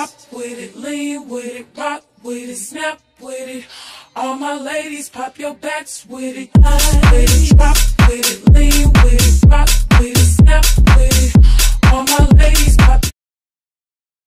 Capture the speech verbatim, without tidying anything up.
Drop with it, lean with it, rock with it, snap with it. All my ladies, pop your backs with it. With it, drop with it, lean with it, rock